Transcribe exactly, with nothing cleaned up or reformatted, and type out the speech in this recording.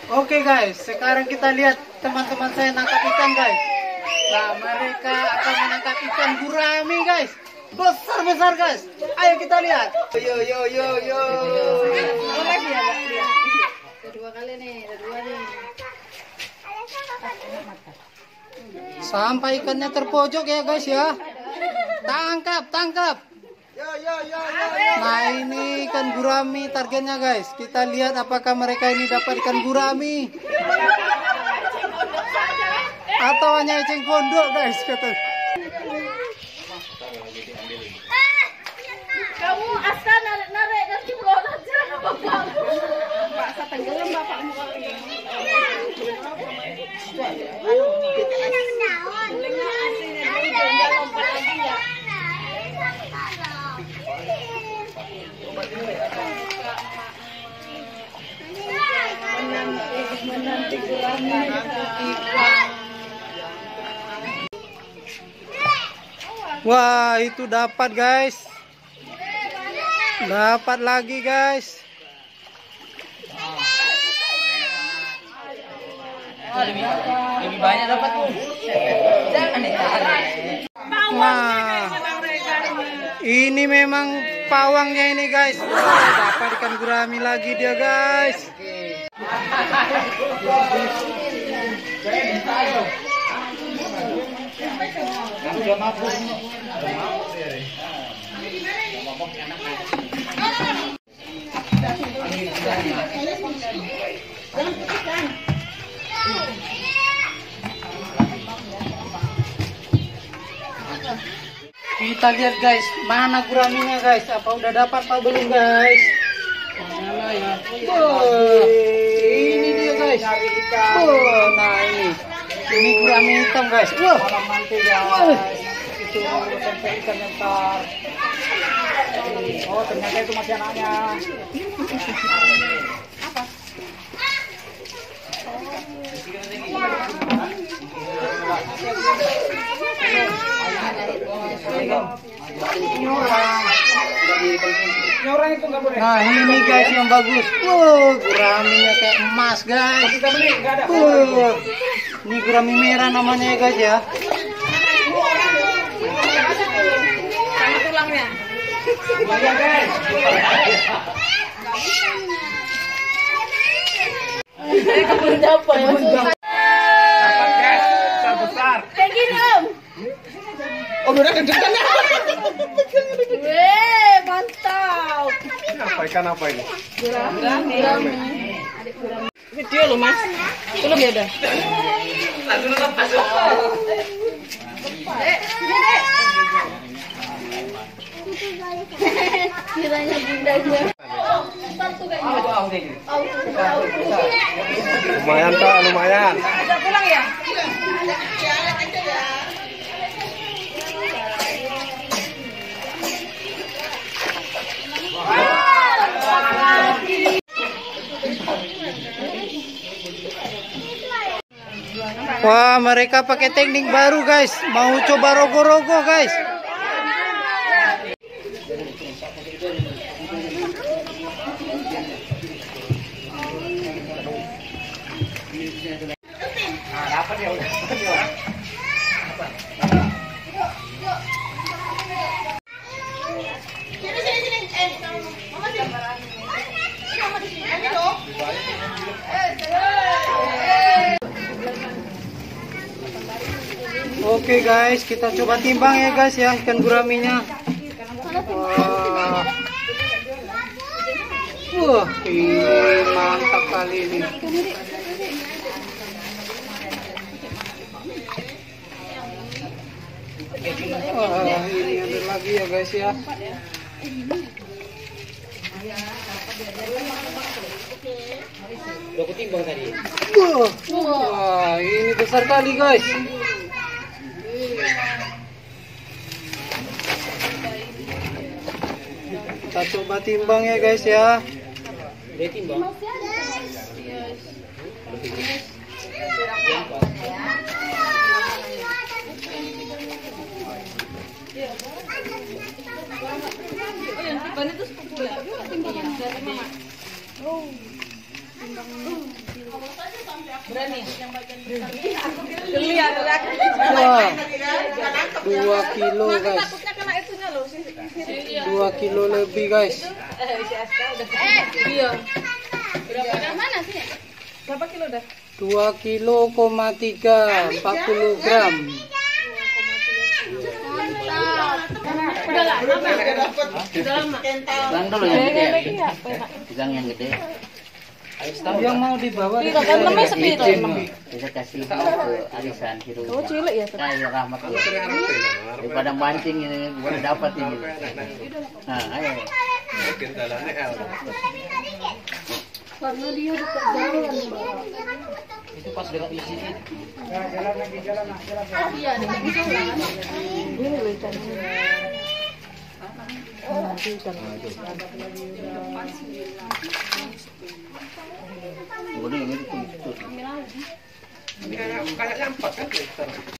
Oke guys, sekarang kita lihat teman-teman saya nangkap ikan guys. Nah, mereka akan menangkap ikan gurami guys. Besar-besar guys. Ayo kita lihat. Yo yo yo yo. Dua kali nih, dua nih. Sampai ikannya terpojok ya guys ya. Tangkap, tangkap. Nah, ini ikan gurami targetnya guys. Kita lihat apakah mereka ini dapat ikan gurami atau hanya eceng gondok guys kata. Kamu asal narik-narik dari mulut aja bapakmu. Pak, saya tenggelam bapakmu. Menanti gurami. Wah, itu dapat guys. Dapat lagi guys. Lebih banyak dapat tuh. Jangan ditarik. Nah, ini memang pawangnya ini guys. Wah, dapat ikan gurami lagi dia guys. Udah mabuk. Kita lihat guys, mana guraminya guys? Apa udah dapat apa belum guys? Mana ya? Oh, ini dia guys. Oh, nah ini. Ini gurami hitam guys. Wah, mantul guys. Itu tempe ikan ntar. Oh, ternyata itu masih anaknya. Nah, ini guys yang bagus. Wow, guraminya kayak emas guys. Wow, ini gurami merah namanya ya guys ya. Sama tulangnya. Ini kebun apa ya? Dapat guys, besar besar. Kayak gini om. Oh, udah kenceng. Weh, mantap. Apa ikan apa ini? Gurami. Video lo mas. Belum ya udah. Langsung lepas. Dek, sini dek. Kiranya bundanya. Satu kayaknya. Lumayan kak, lumayan. Udah pulang ya? Wah, mereka pakai teknik baru guys. Mau coba rogo-rogo guys. Nah, dapat ya udah. Oke guys, kita coba timbang ya guys ya ikan guraminya. Wah, wah, ini mantap kali ini. Wah, ini ada lagi ya guys ya. Udah kutimbang tadi. Wah, wah, ini besar kali guys. Kita coba timbang ya guys ya. Udah timbang. Oh, yang timbang itu sepupu ya? Timbang dari mama. Oh, timbang. Berani. Geli aku lagi. Wah, dua kilo guys. Takutnya kena itunya loh sih. Dua kilo lebih guys. Eh, si Aska udah. Eh, iya. Berapa mana sih? Berapa kilo dah? Dua kilo koma tiga, empat puluh gram. Udah lama. Udah lama. Pegang dulu yang gede. Pegang yang gede. Yang mau dibawa Iya, kan namanya sepiro. Kita kasih ke arisan hidup. Oh, cilik ya. Kayak rahmat ya. Daripada mancing ini baru dapat ini. Nah, ayo. Karena dia dekat jalan. Itu pas dekat di sini. Iya, dekat jalan. Ini loh ikan. Oh, ikan. Boleh ini tuh. Ini kayak kayak nyampak kan.